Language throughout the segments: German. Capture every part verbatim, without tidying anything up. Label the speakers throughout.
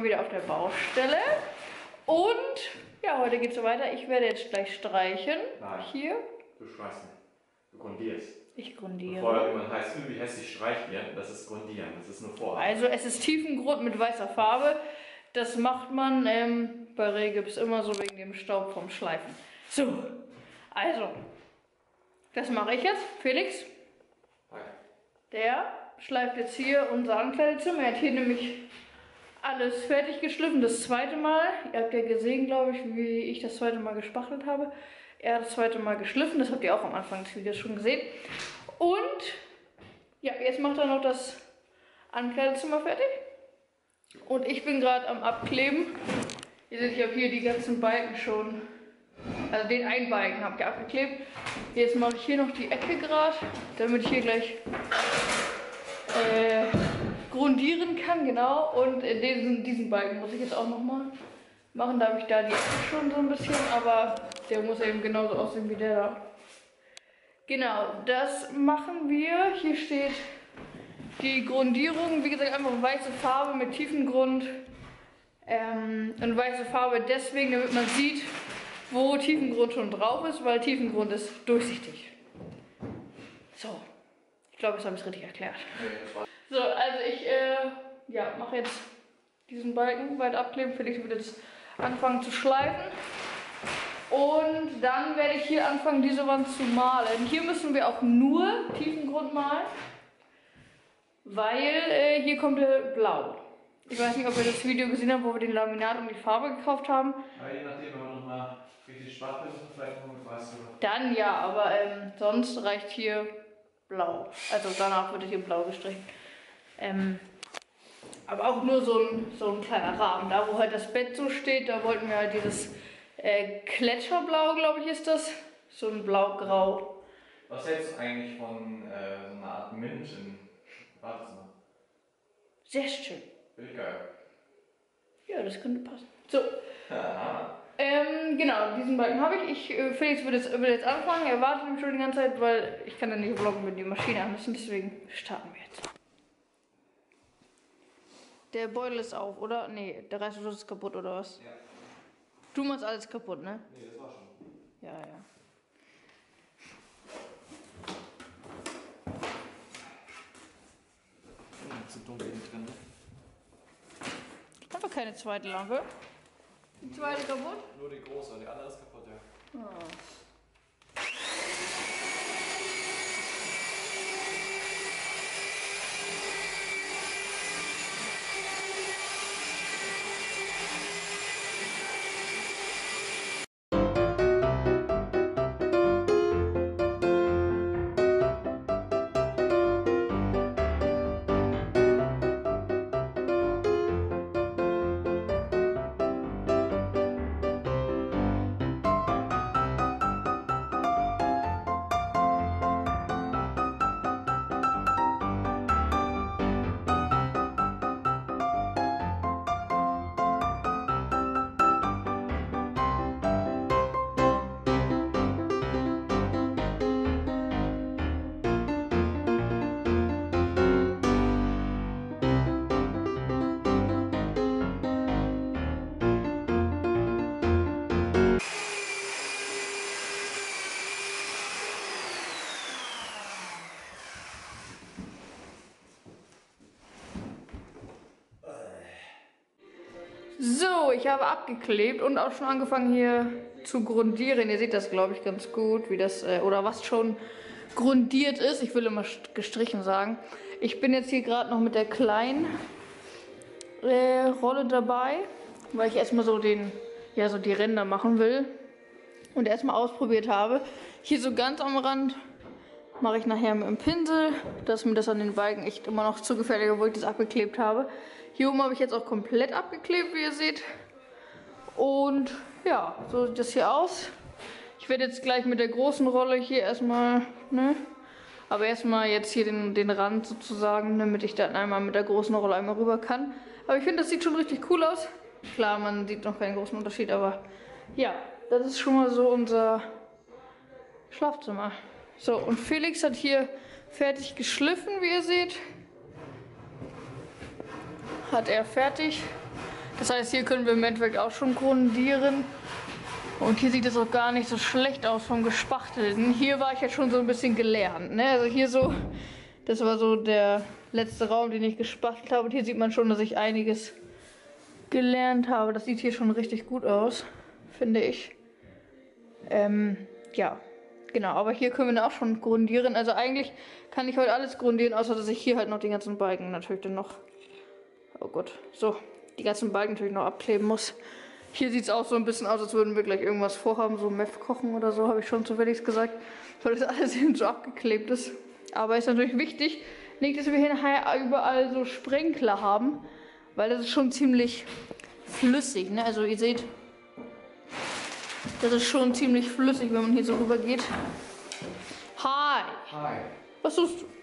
Speaker 1: wieder auf der Baustelle. Und ja, heute geht es so weiter. Ich werde jetzt gleich streichen.
Speaker 2: Nein.
Speaker 1: Hier.
Speaker 2: Du streichst nicht. Du grundierst.
Speaker 1: Ich grundiere.
Speaker 2: Bevor da jemand heißt, wie hässlich streicht ihr, das ist Grundieren. Das ist nur Vorarbeit.
Speaker 1: Also es ist Tiefengrund mit weißer Farbe. Das macht man ähm, bei Rehgips immer so wegen dem Staub vom Schleifen. So, also, das mache ich jetzt. Felix,
Speaker 2: Hi.
Speaker 1: der schleift jetzt hier unser Ankleidezimmer. Er hat hier nämlich alles fertig geschliffen. Das zweite Mal. Ihr habt ja gesehen, glaube ich, wie ich das zweite Mal gespachtelt habe. Er hat das zweite Mal geschliffen. Das habt ihr auch am Anfang des Videos schon gesehen. Und ja, jetzt macht er noch das Ankleidezimmer fertig. Und ich bin gerade am Abkleben. Ihr seht, ich habe hier die ganzen Balken schon. Also den einen Balken habe ich abgeklebt. Jetzt mache ich hier noch die Ecke gerade, damit ich hier gleich äh, grundieren kann, genau. Und in diesen, diesen Balken muss ich jetzt auch nochmal machen. Da habe ich da die Ecke schon so ein bisschen, aber der muss eben genauso aussehen wie der da. Genau, das machen wir. Hier steht die Grundierung, wie gesagt, einfach weiße Farbe mit Tiefengrund. Ähm, und weiße Farbe deswegen, damit man sieht, wo Tiefengrund schon drauf ist, weil Tiefengrund ist durchsichtig. So, ich glaube, jetzt habe ich es richtig erklärt. So, also ich äh, ja, mache jetzt diesen Balken weiter abkleben. Felix wird jetzt anfangen zu schleifen. Und dann werde ich hier anfangen, diese Wand zu malen. Hier müssen wir auch nur Tiefengrund malen, weil äh, hier kommt der Blau. Ich weiß nicht, ob ihr das Video gesehen habt, wo wir den Laminat und die Farbe gekauft haben.
Speaker 2: Aber je nachdem, wenn wir nochmal richtig schwach sind, vielleicht noch mit weiß oder.
Speaker 1: Dann ja, aber ähm, sonst reicht hier Blau. Also danach wird hier Blau gestrichen. Ähm, aber auch nur so ein, so ein kleiner Rahmen. Da wo halt das Bett so steht, da wollten wir halt dieses äh, Gletscherblau, glaube ich, ist das. So ein Blau-Grau.
Speaker 2: Was hältst du eigentlich von äh, so einer Art Mint im Badezimmer?
Speaker 1: Sehr schön.
Speaker 2: Will geil.
Speaker 1: Ja, das könnte passen. So.
Speaker 2: Aha.
Speaker 1: Ähm, genau, diesen Balken habe ich. ich. Felix will jetzt, will jetzt anfangen. Er wartet nämlich schon die ganze Zeit, weil ich kann dann nicht vloggen, wenn die Maschine an ist. Deswegen starten wir jetzt. Der Beutel ist auf, oder? Nee, der Reißverschluss ist kaputt, oder was?
Speaker 2: Ja.
Speaker 1: Du machst alles kaputt, ne?
Speaker 2: Nee, das war schon.
Speaker 1: Ja, ja.
Speaker 2: Zu dunkel innen drin, ne?
Speaker 1: Haben wir keine zweite Lampe? Die zweite kaputt?
Speaker 2: Nur die große, die andere ist kaputt, ja.
Speaker 1: Oh. So, ich habe abgeklebt und auch schon angefangen hier zu grundieren. Ihr seht das, glaube ich, ganz gut, wie das, äh, oder was schon grundiert ist. Ich will immer gestrichen sagen. Ich bin jetzt hier gerade noch mit der kleinen äh, Rolle dabei, weil ich erstmal so den, ja, so die Ränder machen will und erstmal ausprobiert habe. Hier so ganz am Rand mache ich nachher mit dem Pinsel. Das ist mir das an den Balken echt immer noch zu gefährlich, obwohl ich das abgeklebt habe. Hier oben habe ich jetzt auch komplett abgeklebt, wie ihr seht. Und ja, so sieht das hier aus. Ich werde jetzt gleich mit der großen Rolle hier erstmal, ne? Aber erstmal jetzt hier den, den Rand sozusagen, damit ich dann einmal mit der großen Rolle einmal rüber kann. Aber ich finde, das sieht schon richtig cool aus. Klar, man sieht noch keinen großen Unterschied, aber ja, das ist schon mal so unser Schlafzimmer. So, und Felix hat hier fertig geschliffen, wie ihr seht. Hat er fertig. Das heißt, hier können wir im Endeffekt auch schon grundieren. Und hier sieht es auch gar nicht so schlecht aus vom Gespachtelten. Hier war ich jetzt schon so ein bisschen gelernt. Ne? Also hier so, das war so der letzte Raum, den ich gespachtelt habe. Und hier sieht man schon, dass ich einiges gelernt habe. Das sieht hier schon richtig gut aus, finde ich. Ähm, ja, genau. Aber hier können wir dann auch schon grundieren. Also eigentlich kann ich heute alles grundieren, außer dass ich hier halt noch die ganzen Balken natürlich dann noch... Oh Gott, so, die ganzen Balken natürlich noch abkleben muss. Hier sieht es auch so ein bisschen aus, als würden wir gleich irgendwas vorhaben, so Meth kochen oder so, habe ich schon zufällig gesagt, weil das alles eben so abgeklebt ist. Aber ist natürlich wichtig, nicht, dass wir hier nachher überall so Sprenkler haben, weil das ist schon ziemlich flüssig, ne? Also ihr seht, das ist schon ziemlich flüssig, wenn man hier so rüber geht. Hi!
Speaker 2: Hi.
Speaker 1: Was suchst du?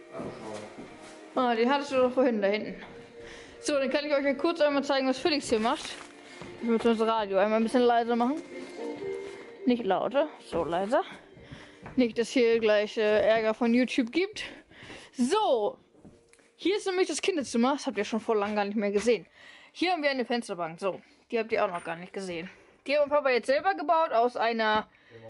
Speaker 1: Ah, den hattest du doch vorhin da hinten. So, dann kann ich euch ja kurz einmal zeigen, was Felix hier macht. Ich muss das Radio einmal ein bisschen leiser machen. Nicht lauter, so leiser. Nicht, dass hier gleich äh, Ärger von YouTube gibt. So, hier ist nämlich das Kinderzimmer. Das habt ihr schon vor lang gar nicht mehr gesehen. Hier haben wir eine Fensterbank. So, die habt ihr auch noch gar nicht gesehen. Die hat mein Papa jetzt selber gebaut aus einer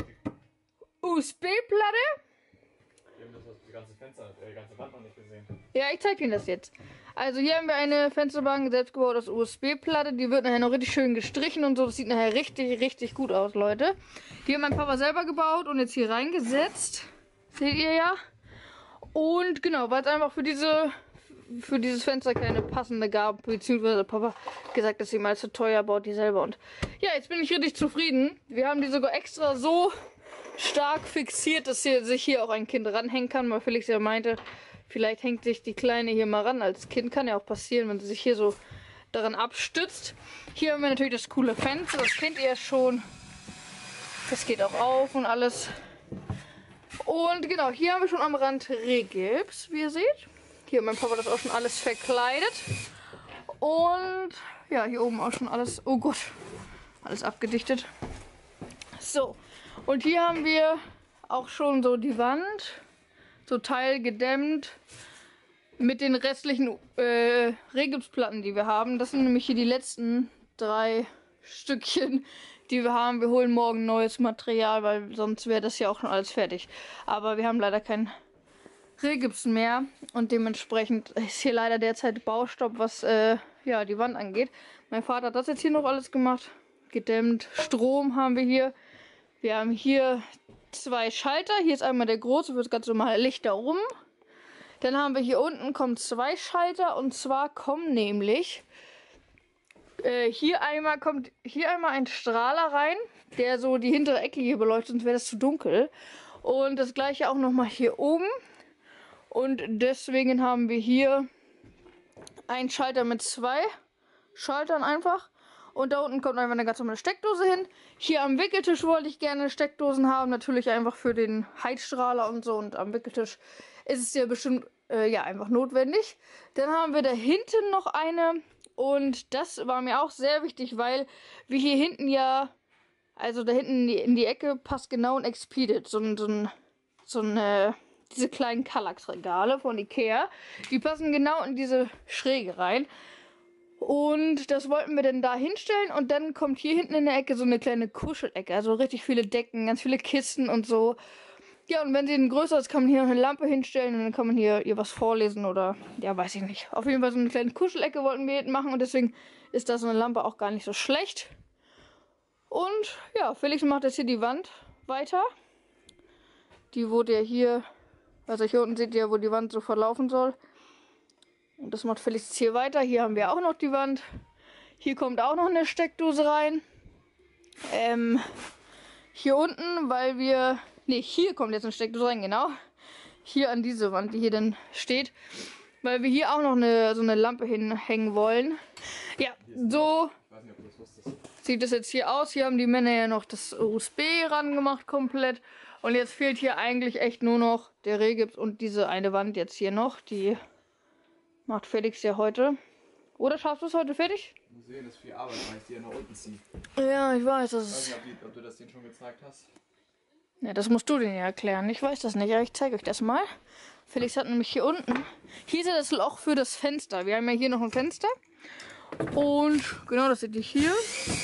Speaker 1: U S B-Platte.
Speaker 2: Wir haben das die ganze Fenster, äh, die ganze Wand noch nicht gesehen.
Speaker 1: Ja, ich zeige Ihnen das jetzt. Also hier haben wir eine Fensterbank, selbst gebaut aus U S B-Platte. Die wird nachher noch richtig schön gestrichen und so. Das sieht nachher richtig, richtig gut aus, Leute. Die hat mein Papa selber gebaut und jetzt hier reingesetzt. Seht ihr ja. Und genau, weil es einfach für diese, für dieses Fenster keine passende gab, beziehungsweise Papa gesagt, dass sie mal zu teuer baut, die selber. Und ja, jetzt bin ich richtig zufrieden. Wir haben die sogar extra so stark fixiert, dass hier, sich hier auch ein Kind ranhängen kann, weil Felix ja meinte, vielleicht hängt sich die Kleine hier mal ran als Kind. Kann ja auch passieren, wenn sie sich hier so daran abstützt. Hier haben wir natürlich das coole Fenster. Das kennt ihr ja schon. Das geht auch auf und alles. Und genau, hier haben wir schon am Rand Rehgips, wie ihr seht. Hier hat mein Papa das auch schon alles verkleidet. Und ja, hier oben auch schon alles, oh Gott, alles abgedichtet. So, und hier haben wir auch schon so die Wand. So teilgedämmt mit den restlichen äh, Rehgipsplatten, die wir haben. Das sind nämlich hier die letzten drei Stückchen, die wir haben. Wir holen morgen neues Material, weil sonst wäre das ja auch schon alles fertig. Aber wir haben leider kein Rehgips mehr und dementsprechend ist hier leider derzeit Baustopp, was äh, ja, die Wand angeht. Mein Vater hat das jetzt hier noch alles gemacht. Gedämmt. Strom haben wir hier. Wir haben hier zwei Schalter. Hier ist einmal der große, wird ganz normal Licht da oben. Dann haben wir hier unten kommen zwei Schalter und zwar kommen nämlich äh, hier einmal kommt hier einmal ein Strahler rein, der so die hintere Ecke hier beleuchtet, sonst wäre das zu dunkel. Und das gleiche auch noch mal hier oben. Und deswegen haben wir hier einen Schalter mit zwei Schaltern einfach. Und da unten kommt einfach eine ganz normale Steckdose hin. Hier am Wickeltisch wollte ich gerne Steckdosen haben. Natürlich einfach für den Heizstrahler und so. Und am Wickeltisch ist es ja bestimmt äh, ja, einfach notwendig. Dann haben wir da hinten noch eine. Und das war mir auch sehr wichtig, weil wir hier hinten ja, also da hinten in die, in die Ecke passt genau ein Expedit. So ein, so ein, so ein äh, diese kleinen Kallax-Regale von Ikea. Die passen genau in diese Schräge rein. Und das wollten wir dann da hinstellen und dann kommt hier hinten in der Ecke so eine kleine Kuschelecke. Also richtig viele Decken, ganz viele Kisten und so. Ja, und wenn sie dann größer ist, kann man hier noch eine Lampe hinstellen und dann kann man hier ihr was vorlesen oder, ja, weiß ich nicht. Auf jeden Fall so eine kleine Kuschelecke wollten wir hinten machen und deswegen ist da so eine Lampe auch gar nicht so schlecht. Und ja, Felix macht jetzt hier die Wand weiter. Die wurde ja hier, also hier unten seht ihr, wo die Wand so verlaufen soll. Und das macht Felix jetzt hier weiter. Hier haben wir auch noch die Wand. Hier kommt auch noch eine Steckdose rein. Ähm, hier unten, weil wir... Ne, hier kommt jetzt eine Steckdose rein, genau. Hier an diese Wand, die hier dann steht. Weil wir hier auch noch eine, so eine Lampe hinhängen wollen. Ja, so sieht das jetzt hier aus. Hier haben die Männer ja noch das U S B ran gemacht komplett. Und jetzt fehlt hier eigentlich echt nur noch der Rehgips und diese eine Wand jetzt hier noch. Die... macht Felix ja heute. Oder schaffst du es heute fertig?
Speaker 2: Ich muss sehen, das ist viel Arbeit, weil ich die ja nach unten ziehe.
Speaker 1: Ja, ich weiß, das
Speaker 2: Ich weiß
Speaker 1: ist...
Speaker 2: nicht, ob, ob du das denen schon gezeigt hast.
Speaker 1: Ja, das musst du denen ja erklären. Ich weiß das nicht, aber ich zeige euch das mal. Felix hat nämlich hier unten... Hier ist ja das Loch für das Fenster. Wir haben ja hier noch ein Fenster. Und genau, das seht ihr hier.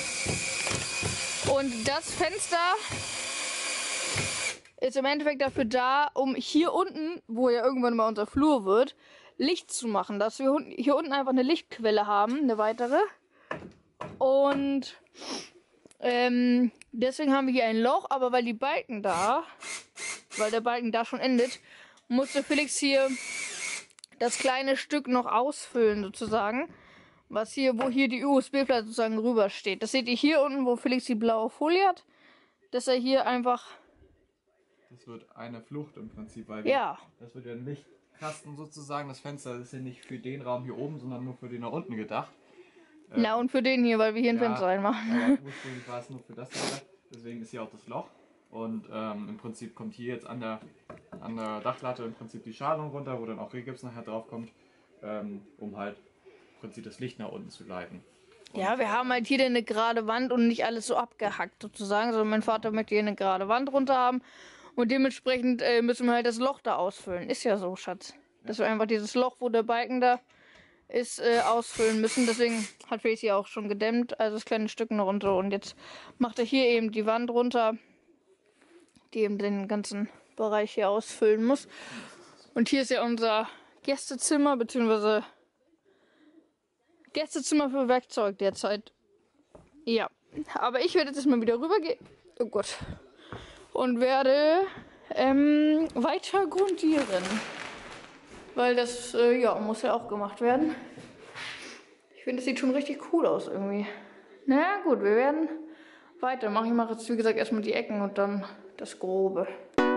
Speaker 1: Und das Fenster ist im Endeffekt dafür da, um hier unten, wo ja irgendwann mal unser Flur wird, Licht zu machen. Dass wir hier unten einfach eine Lichtquelle haben, eine weitere. Und ähm, deswegen haben wir hier ein Loch, aber weil die Balken da, weil der Balken da schon endet, musste Felix hier das kleine Stück noch ausfüllen sozusagen. Was hier, wo hier die U S B-Platte sozusagen rüber steht. Das seht ihr hier unten, wo Felix die blaue Folie hat. Dass er hier einfach...
Speaker 2: Das wird eine Flucht im Prinzip, weil wir,
Speaker 1: ja.
Speaker 2: Das wird ja ein Lichtkasten sozusagen. Das Fenster ist ja nicht für den Raum hier oben, sondern nur für den da unten gedacht.
Speaker 1: Ähm, Na und für den hier, weil wir hier ein
Speaker 2: ja,
Speaker 1: Fenster reinmachen.
Speaker 2: Ja, ursprünglich war es nur für das gedacht. Deswegen ist hier auch das Loch. Und ähm, im Prinzip kommt hier jetzt an der, an der Dachplatte im Prinzip die Schalung runter, wo dann auch Regips nachher drauf kommt, ähm, um halt im Prinzip das Licht nach unten zu leiten. Und
Speaker 1: ja, wir haben halt hier eine gerade Wand und nicht alles so abgehackt sozusagen, sondern mein Vater möchte hier eine gerade Wand runter haben und dementsprechend äh, müssen wir halt das Loch da ausfüllen. Ist ja so, Schatz. Ja. Dass wir einfach dieses Loch, wo der Balken da ist, äh, ausfüllen müssen. Deswegen hat Felix hier auch schon gedämmt, also das kleine Stück noch runter. Und jetzt macht er hier eben die Wand runter, die eben den ganzen Bereich hier ausfüllen muss. Und hier ist ja unser Gästezimmer, beziehungsweise Gästezimmer für Werkzeug derzeit. Ja, aber ich werde jetzt mal wieder rübergehen. Oh Gott. Und werde ähm, weiter grundieren. Weil das, äh, ja, muss ja auch gemacht werden. Ich finde, das sieht schon richtig cool aus irgendwie. Na naja, gut, wir werden weitermachen. Ich mache jetzt, wie gesagt, erstmal die Ecken und dann das Grobe.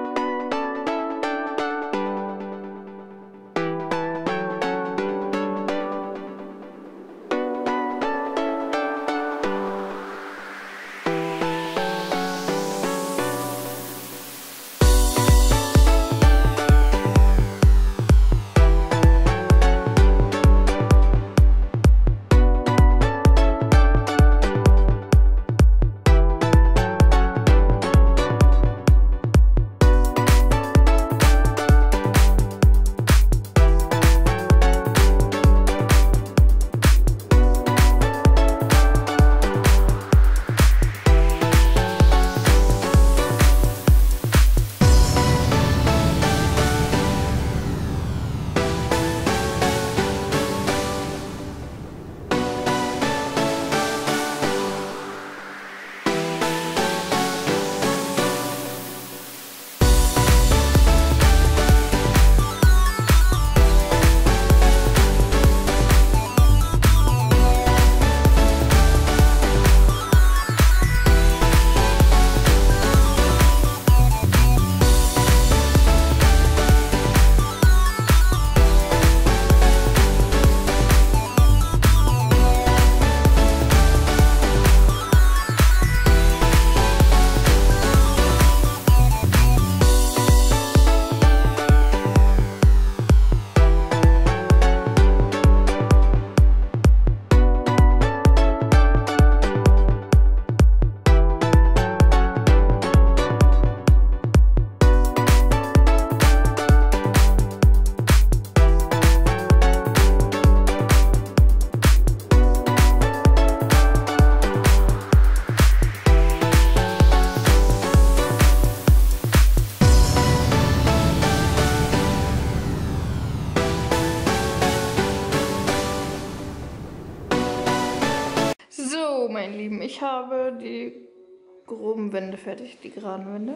Speaker 1: Mein Lieben, ich habe die groben Wände fertig, die geraden Wände.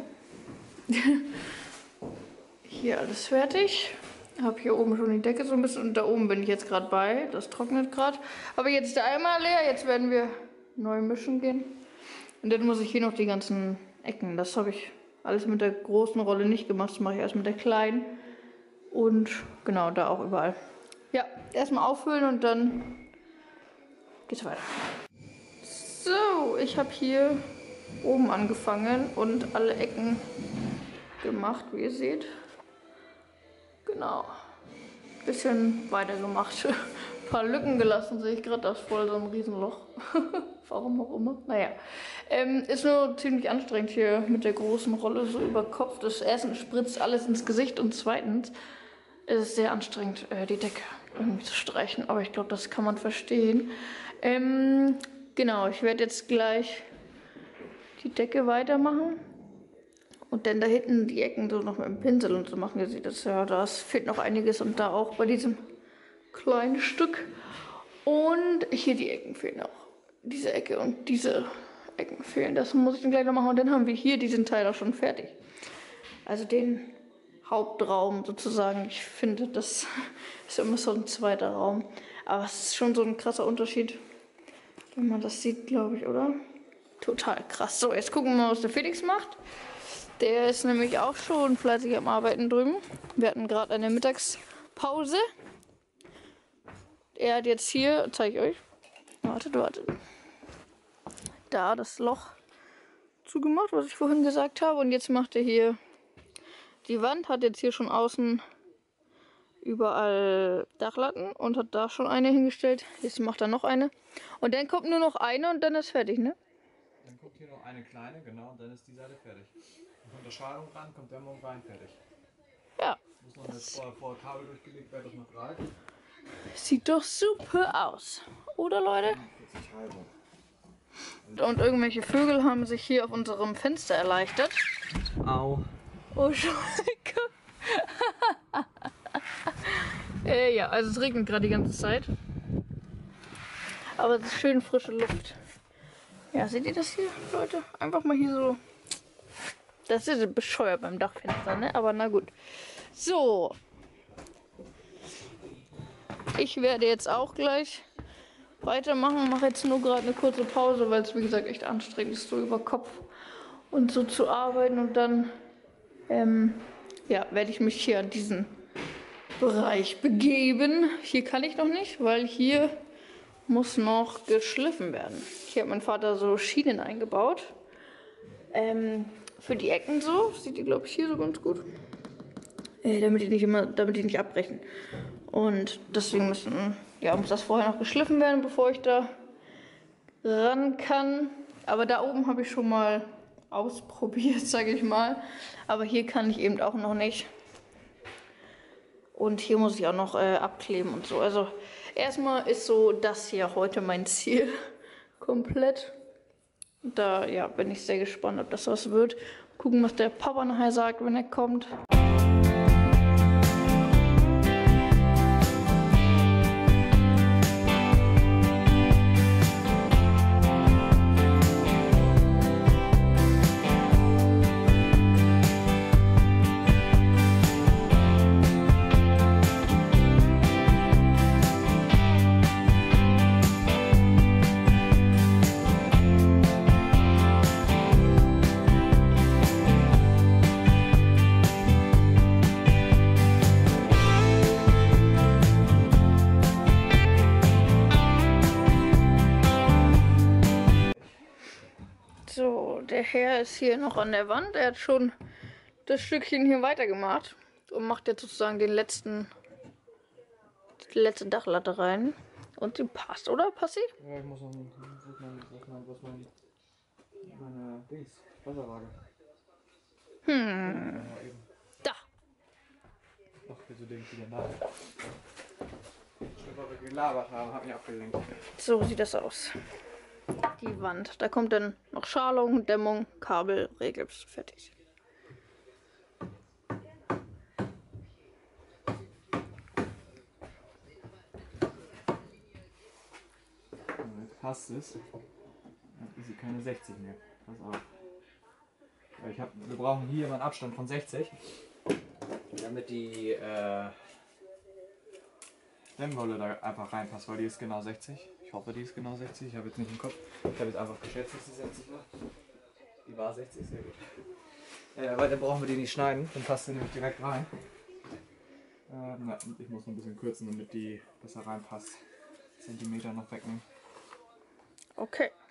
Speaker 1: Hier alles fertig. Habe hier oben schon die Decke so ein bisschen und da oben bin ich jetzt gerade bei. Das trocknet gerade. Aber jetzt ist der Eimer leer. Jetzt werden wir neu mischen gehen. Und dann muss ich hier noch die ganzen Ecken. Das habe ich alles mit der großen Rolle nicht gemacht. Das mache ich erst mit der kleinen. Und genau, da auch überall. Ja, erstmal auffüllen und dann geht's weiter. So, ich habe hier oben angefangen und alle Ecken gemacht, wie ihr seht. Genau. Bisschen weiter gemacht. Ein paar Lücken gelassen, sehe ich gerade. Das ist voll so ein Riesenloch. Warum auch immer. Naja. Ähm, ist nur ziemlich anstrengend hier mit der großen Rolle so über Kopf. Das erstens spritzt alles ins Gesicht und zweitens ist es sehr anstrengend, äh, die Decke irgendwie zu streichen. Aber ich glaube, das kann man verstehen. Ähm, genau, ich werde jetzt gleich die Decke weitermachen. Und dann da hinten die Ecken so noch mit dem Pinsel und so machen. Ihr seht das ja, da fehlt noch einiges und da auch bei diesem kleinen Stück. Und hier die Ecken fehlen auch. Diese Ecke und diese Ecken fehlen. Das muss ich dann gleich noch machen. Und dann haben wir hier diesen Teil auch schon fertig. Also den Hauptraum sozusagen. Ich finde, das ist immer so ein zweiter Raum. Aber es ist schon so ein krasser Unterschied, wenn man das sieht, glaube ich, oder? Total krass. So, jetzt gucken wir mal, was der Felix macht. Der ist nämlich auch schon fleißig am Arbeiten drüben. Wir hatten gerade eine Mittagspause. Er hat jetzt hier, zeige ich euch, wartet, wartet, da das Loch zugemacht, was ich vorhin gesagt habe. Und jetzt macht er hier die Wand, hat jetzt hier schon außen überall Dachlatten und hat da schon eine hingestellt. Jetzt macht er noch eine. Und dann kommt nur noch eine und dann ist fertig, ne?
Speaker 2: Dann kommt hier noch eine kleine, genau, und dann ist die Seite fertig. Dann kommt der Schalung ran, kommt der Dämmung rein, fertig.
Speaker 1: Ja.
Speaker 2: Muss noch jetzt vorher, vorher Kabel durchgelegt werden, das noch reicht.
Speaker 1: Sieht doch super aus. Oder, Leute?
Speaker 2: vierzig halbe.
Speaker 1: Und irgendwelche Vögel haben sich hier auf unserem Fenster erleichtert.
Speaker 2: Au.
Speaker 1: Oh, Entschuldigung. äh, ja, also es regnet gerade die ganze Zeit. Aber es ist schön frische Luft. Ja, seht ihr das hier, Leute? Einfach mal hier so. Das ist bescheuert beim Dachfenster, ne? Aber na gut. So. Ich werde jetzt auch gleich weitermachen. Mache jetzt nur gerade eine kurze Pause, weil es wie gesagt echt anstrengend ist, so über Kopf und so zu arbeiten. Und dann ähm, ja, werde ich mich hier an diesen Bereich begeben. Hier kann ich noch nicht, weil hier muss noch geschliffen werden. Hier hat mein Vater so Schienen eingebaut. Ähm, für die Ecken so. Seht ihr, glaube ich, hier so ganz gut. Äh, damit die nicht immer, damit die nicht abbrechen. Und deswegen müssen, ja, muss das vorher noch geschliffen werden, bevor ich da ran kann. Aber da oben habe ich schon mal ausprobiert, sage ich mal. Aber hier kann ich eben auch noch nicht. Und hier muss ich auch noch äh, abkleben und so. Also erstmal ist so das hier heute mein Ziel. Komplett. Da ja, bin ich sehr gespannt, ob das was wird. Gucken, was der Papa nachher sagt, wenn er kommt. So, der Herr ist hier noch an der Wand. Er hat schon das Stückchen hier weitergemacht und macht jetzt sozusagen den letzten, die letzte Dachlatte rein. Und die passt, oder? Passt sie?
Speaker 2: Ja, ich muss noch, wo ist mein, wo ist mein, wo ist mein, meine Dings, Wasserwaage.
Speaker 1: Hm. Da.
Speaker 2: Ach, wieso denke ich wieder nach? Schon, weil wir gelabert haben, hat mich abgelenkt.
Speaker 1: So sieht das aus. Die Wand. Da kommt dann noch Schalung, Dämmung, Kabel, Regels. Fertig.
Speaker 2: Jetzt passt es. Dann ist sie keine sechzig mehr. Pass auf. Weil ich hab, wir brauchen hier immer einen Abstand von sechzig. Damit die äh, Dämmwolle da einfach reinpasst, weil die ist genau sechzig. Ich hoffe, die ist genau sechzig. Ich habe jetzt nicht im Kopf. Ich habe jetzt einfach geschätzt, dass die sechzig war. Die war sechzig, sehr gut. Äh, weil dann brauchen wir die nicht schneiden, dann passt die nämlich direkt rein. Ähm, ja, ich muss noch ein bisschen kürzen, damit die besser reinpasst. Zentimeter noch wegnehmen.
Speaker 1: Okay.